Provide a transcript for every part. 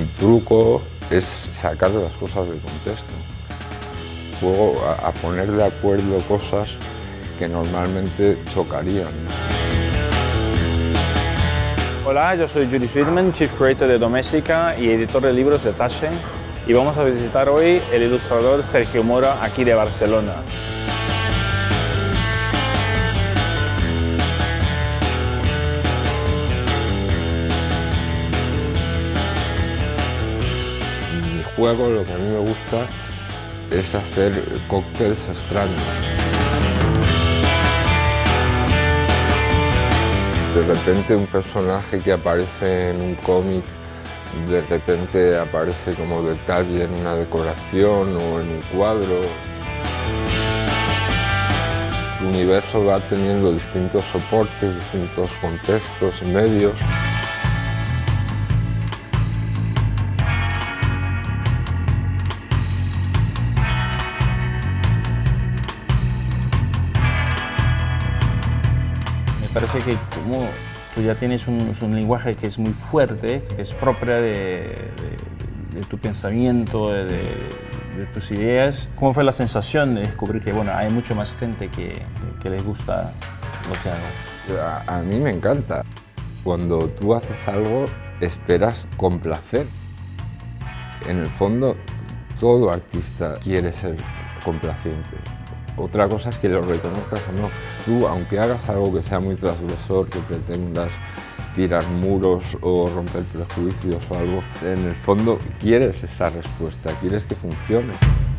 El truco es sacar las cosas del contexto. Juego a poner de acuerdo cosas que normalmente chocarían. Hola, yo soy Juri Sweetman, Chief Creator de Doméstica y editor de libros de Taschen, y vamos a visitar hoy el ilustrador Sergio Mora, aquí de Barcelona. En mi juego lo que a mí me gusta es hacer cócteles extraños. De repente un personaje que aparece en un cómic, de repente aparece como detalle en una decoración o en un cuadro. El universo va teniendo distintos soportes, distintos contextos y medios. Me parece que como tú ya tienes un lenguaje que es muy fuerte, que es propio de tu pensamiento, de tus ideas. ¿Cómo fue la sensación de descubrir que bueno, hay mucho más gente que les gusta lo que hago? A mí me encanta. Cuando tú haces algo, esperas complacer. En el fondo, todo artista quiere ser complaciente. Otra cosa es que lo reconozcas o no. Tú, aunque hagas algo que sea muy transgresor, que pretendas tirar muros o romper prejuicios o algo, en el fondo quieres esa respuesta, quieres que funcione.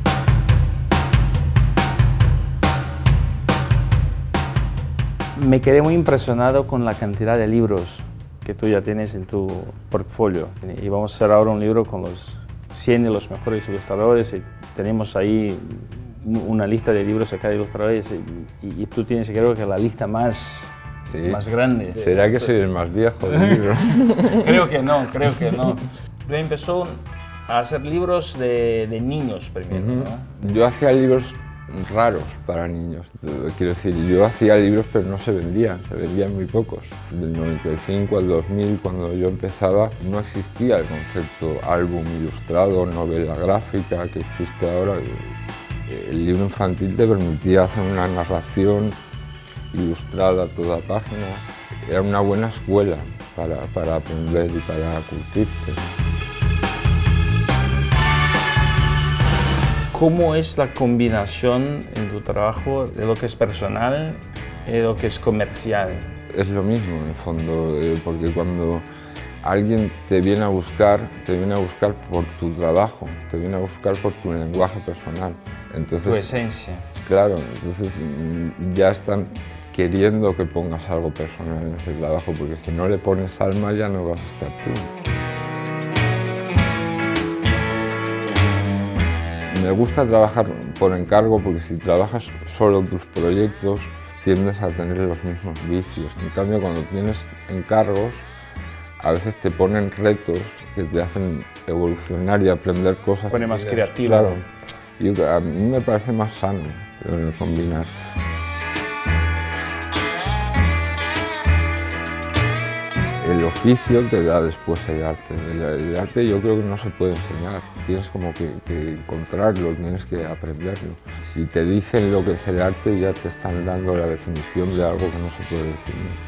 Me quedé muy impresionado con la cantidad de libros que tú ya tienes en tu portfolio. Y vamos a hacer ahora un libro con los 100 de los mejores ilustradores y tenemos ahí una lista de libros acá de ilustradores y tú tienes, creo que la lista más grande. ¿Será que soy el más viejo del libro? Creo que no. Tú empezó a hacer libros de niños primero, ¿no? Yo hacía libros raros para niños, quiero decir, yo hacía libros pero no se vendían muy pocos. Del 95 al 2000, cuando yo empezaba, no existía el concepto álbum ilustrado, novela gráfica que existe ahora. El libro infantil te permitía hacer una narración ilustrada a toda página. Era una buena escuela para aprender y para curtirte. ¿Cómo es la combinación en tu trabajo de lo que es personal y lo que es comercial? Es lo mismo en el fondo, porque cuando alguien te viene a buscar por tu trabajo, te viene a buscar por tu lenguaje personal. Entonces, tu esencia. Claro, entonces ya están queriendo que pongas algo personal en ese trabajo, porque si no le pones alma ya no vas a estar tú. Me gusta trabajar por encargo porque si trabajas solo tus proyectos tiendes a tener los mismos vicios. En cambio, cuando tienes encargos, a veces te ponen retos que te hacen evolucionar y aprender cosas. Pone más creativo. Claro. Y a mí me parece más sano combinar. El oficio te da después el arte. El arte yo creo que no se puede enseñar. Tienes como que encontrarlo, tienes que aprenderlo. Si te dicen lo que es el arte, ya te están dando la definición de algo que no se puede definir.